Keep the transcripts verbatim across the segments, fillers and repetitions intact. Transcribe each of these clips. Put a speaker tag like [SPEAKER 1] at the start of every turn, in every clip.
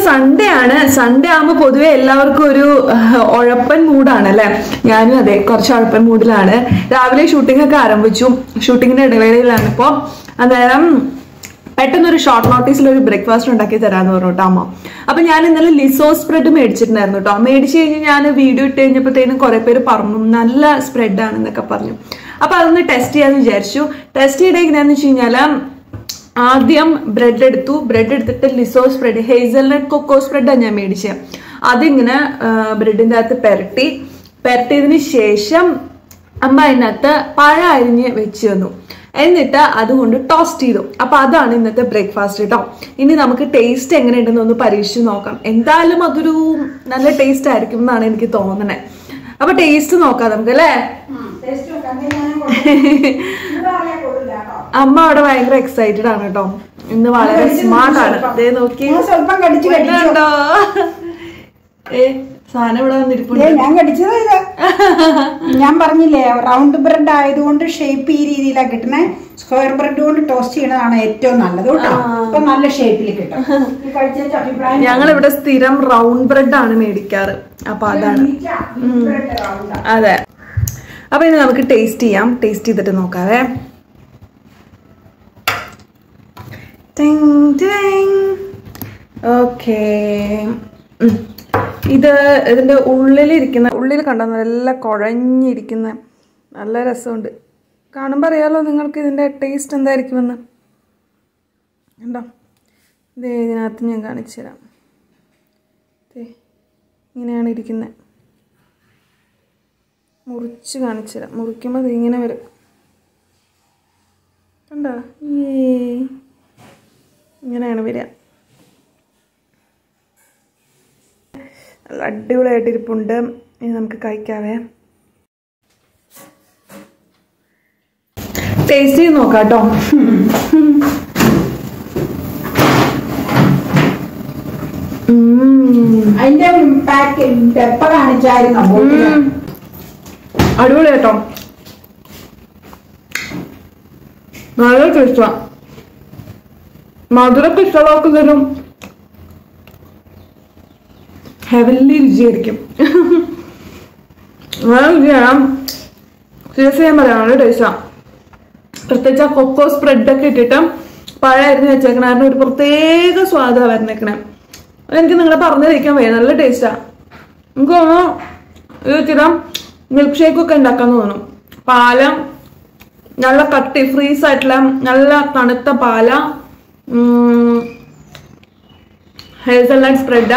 [SPEAKER 1] Sunday ആണ്. Sunday ആകുമ്പോൾ പൊതുവെ എല്ലാവർക്കും ഒരു ഉഴപ്പൻ മൂഡാണ് അല്ലെ. ഞാനും അതെ, കുറച്ച് ഉഴപ്പൻ മൂഡിലാണ്. രാവിലെ ഷൂട്ടിംഗ് ഒക്കെ ആരംഭിച്ചു. ഷൂട്ടിങ്ങിന്റെ ഇടവേളയിലാണ് ഇപ്പോൾ. അന്നേരം പെട്ടെന്നൊരു ഷോർട്ട് നോട്ടീസിൽ ഒരു ബ്രേക്ക്ഫാസ്റ്റ് ഉണ്ടാക്കി തരാന്ന് പറഞ്ഞു കേട്ടോ അമ്മ. അപ്പൊ ഞാൻ ഇന്നലെ ലിസോ സ്പ്രെഡ് മേടിച്ചിട്ടുണ്ടായിരുന്നു കേട്ടോ. മേടിച്ചു കഴിഞ്ഞ് ഞാൻ വീഡിയോ ഇട്ട് കഴിഞ്ഞപ്പോഴത്തേനും കുറെ പേര് പറഞ്ഞു നല്ല സ്പ്രെഡ് ആണെന്നൊക്കെ പറഞ്ഞു. അപ്പൊ അതൊന്ന് ടെസ്റ്റ് ചെയ്യാന്ന് വിചാരിച്ചു. ടെസ്റ്റ് ചെയ്ത എങ്ങനെയാന്ന് വെച്ച് കഴിഞ്ഞാല് ആദ്യം ബ്രെഡ് എടുത്തു. ബ്രെഡ് എടുത്തിട്ട് ലിസോ സ്പ്രെഡ്, ഹേസൽനട്ട് കൊക്കോ സ്പ്രെഡാണ് ഞാൻ മേടിച്ചത്. അതിങ്ങനെ ബ്രെഡിന്റെ അകത്ത് പെരട്ടി പെരട്ടിയതിന് ശേഷം അമ്മ അതിനകത്ത് പഴം അരിഞ്ഞ് വെച്ച് തന്നു. എന്നിട്ട് അതുകൊണ്ട് ടോസ്റ്റ് ചെയ്തു. അപ്പൊ അതാണ് ഇന്നത്തെ ബ്രേക്ക്ഫാസ്റ്റ് കേട്ടോ. ഇനി നമുക്ക് ടേസ്റ്റ് എങ്ങനെയുണ്ടെന്ന് ഒന്ന് പരീക്ഷിച്ച് നോക്കാം. എന്തായാലും അതൊരു നല്ല ടേസ്റ്റ് ആയിരിക്കും എന്നാണ് എനിക്ക് തോന്നണേ. അപ്പൊ ടേസ്റ്റ് നോക്കാം നമുക്ക് അല്ലേ. അമ്മ അവിടെ ഭയങ്കര എക്സൈറ്റഡ് ആണ് കേട്ടോ. ഇന്ന് വളരെ സ്മാർട്ട് ആണ്. അതേ നോക്കി കണ്ടോ ഏ സാധനം ഇവിടെ വന്നിരിപ്പുണ്ട്.
[SPEAKER 2] ഞാൻ കടിച്ചത് ഞാൻ പറഞ്ഞില്ലേ, റൗണ്ട് ബ്രെഡ് ആയതുകൊണ്ട് ഷേപ്പ് ഈ രീതിയിലാണ് കിട്ടുന്നത്. സ്ക്വയർ ബ്രെഡ് കൊണ്ട് ടോസ്റ്റ് ചെയ്യണതാണ് ഏറ്റവും നല്ലത് കേട്ടോ. അപ്പൊ നല്ല ഷേപ്പിൽ കിട്ടും.
[SPEAKER 1] ഞങ്ങൾ ഇവിടെ സ്ഥിരം റൗണ്ട് ബ്രെഡ് ആണ് മേടിക്കാറ്. അപ്പൊ അതാണ്. അതെ, അപ്പൊ ഇനി നമുക്ക് ടേസ്റ്റ് ചെയ്യാം. ടേസ്റ്റ് ചെയ്തിട്ട് നോക്കാവേ. ഓക്കേ, ഇത് ഇതിന്റെ ഉള്ളിലിരിക്കുന്ന ഉള്ളിൽ കണ്ടോ നല്ല കുഴഞ്ഞിരിക്കുന്ന നല്ല രസമുണ്ട്. കാണുമ്പോൾ അറിയാലോ നിങ്ങൾക്ക് ഇതിന്റെ ടേസ്റ്റ് എന്തായിരിക്കുമെന്ന്. കണ്ടോ, ഇത് ഇതിനകത്ത് ഞാൻ കാണിച്ചു തരാം. ഇങ്ങനെയാണ് ഇരിക്കുന്നത്. മുറിച്ച് കാണിച്ചു തരാം. മുറിക്കുമ്പോൾ ഇങ്ങനെ വരും. കണ്ടോ, ഇങ്ങനെയാണ് വരിക. നല്ല അടിപൊളിയായിട്ടിരിപ്പുണ്ട്. ഇനി നമുക്ക് കഴിക്കാവേ. ടേസ്റ്റ് ചെയ്ത് നോക്കാം കേട്ടോ.
[SPEAKER 2] അതിന്റെ പെപ്പ കാണിച്ചായിരുന്നു.
[SPEAKER 1] അടിപൊളി കേട്ടോ, നല്ല ടേസ്റ്റാ. മധുരൊക്കെ ഇഷ്ടമുള്ളവർക്ക് തരും ഹെവൻലി രുചിയായിരിക്കും. നല്ല രുചിയാണ്. സീരിയസ് ചെയ്യാൻ പറയാം, നല്ല ടേസ്റ്റാ. പ്രത്യേകിച്ച് ആ കൊക്കോ സ്പ്രെഡൊക്കെ ഇട്ടിട്ട് പഴം അരിഞ്ഞ് വെച്ചേക്കണ കാരണം ഒരു പ്രത്യേക സ്വാദാണ് വരണേക്കണേ. അതെനിക്ക് നിങ്ങളെ പറഞ്ഞു കഴിക്കാൻ വയ്യ. നല്ല ടേസ്റ്റാ. എനിക്ക് തോന്നുന്നു ഇത് ഇച്ചിരി മിൽക്ക് ഷേക്കൊക്കെ ഉണ്ടാക്കാന്ന് തോന്നും. പാലം നല്ല കട്ടി ഫ്രീസ് ആയിട്ടുള്ള നല്ല തണുത്ത പാല, ഹേസൽനട്ട് സ്പ്രെഡാ,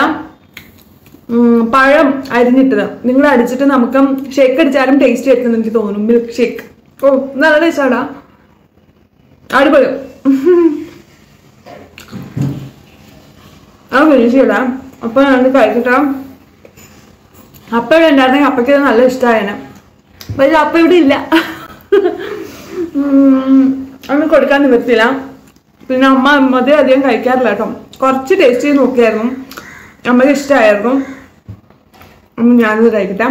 [SPEAKER 1] പഴം അരിഞ്ഞിട്ടത്. നിങ്ങൾ അടിച്ചിട്ട് നമുക്ക് ഷേക്ക് അടിച്ചാലും ടേസ്റ്റ് ആയിരിക്കും എനിക്ക് തോന്നുന്നു. Milk shake. ഓ നല്ല ടേസ്റ്റാടാ, അടിപൊളി. ആ വിളിച്ചിടാ. അപ്പൊ ഞാൻ കഴിക്കട്ടാ. അപ്പ ഇവിടെ ഉണ്ടായിരുന്നെങ്കിൽ അപ്പയ്ക്ക് ഇത് നല്ല ഇഷ്ടമായേനെ. പക്ഷെ അപ്പ ഇവിടെ ഇല്ല. അന്ന് കൊടുക്കാൻ നിവർത്തില്ല. പിന്നെ അമ്മ മതി അധികം കഴിക്കാറില്ല കേട്ടോ. കുറച്ച് ടേസ്റ്റ് ചെയ്ത് നോക്കിയായിരുന്നു, അമ്മയ്ക്ക് ഇഷ്ടമായിരുന്നു. ഞാനിത് കഴിക്കട്ടെ.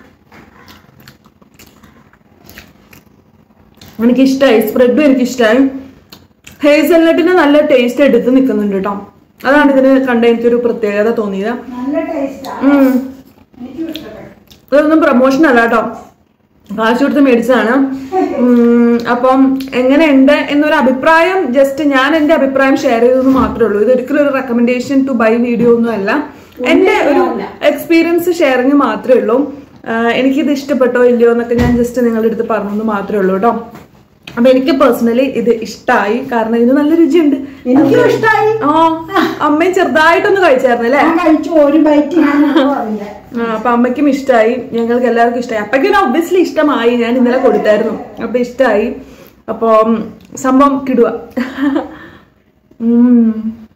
[SPEAKER 1] എനിക്കിഷ്ടമായി, സ്പ്രെഡും എനിക്കിഷ്ടമായി. ഹേസൽനട്ടിന് നല്ല ടേസ്റ്റ് എടുത്ത് നിൽക്കുന്നുണ്ട് കേട്ടോ. അതാണ് ഇതിന് കണ്ട എനിക്കൊരു പ്രത്യേകത തോന്നിയത്. ഇതൊന്നും പ്രൊമോഷൻ അല്ല കേട്ടോ, കാശ് കൊടുത്ത് മേടിച്ചതാണ്. അപ്പം എങ്ങനെയുണ്ട് എന്നൊരു അഭിപ്രായം ജസ്റ്റ് ഞാൻ എന്റെ അഭിപ്രായം ഷെയർ ചെയ്തതെന്ന് മാത്രമേ ഉള്ളൂ. ഇതൊരിക്കലും ഒരു റെക്കമെൻഡേഷൻ ടു ബൈ വീഡിയോ ഒന്നും അല്ല. എന്റെ ഒരു എക്സ്പീരിയൻസ് ഷെയറിങ് മാത്രമേ ഉള്ളൂ. എനിക്കിത് ഇഷ്ടപ്പെട്ടോ ഇല്ലയോ എന്നൊക്കെ ഞാൻ ജസ്റ്റ് നിങ്ങളുടെ അടുത്ത് പറഞ്ഞെന്ന് മാത്രമേ ഉള്ളൂ കേട്ടോ. അപ്പൊ എനിക്ക് പേഴ്സണലി ഇത് ഇഷ്ടമായി, കാരണം ഇതിന് നല്ല രുചിയുണ്ട്.
[SPEAKER 2] എനിക്കും ഇഷ്ടമായി.
[SPEAKER 1] ആ അമ്മയും ചെറുതായിട്ടൊന്ന് കഴിച്ചായിരുന്നല്ലേ? അപ്പൊ അമ്മയ്ക്കും ഇഷ്ടമായി, ഞങ്ങൾക്ക് എല്ലാവർക്കും ഇഷ്ടമായി. അപ്പയ്ക്കും ഒബ്വിയസ്ലി ഇഷ്ടമായി. ഞാൻ ഇന്നലെ കൊടുത്തായിരുന്നു, അപ്പൊ ഇഷ്ടമായി. അപ്പൊ സംഭവം കിടുക.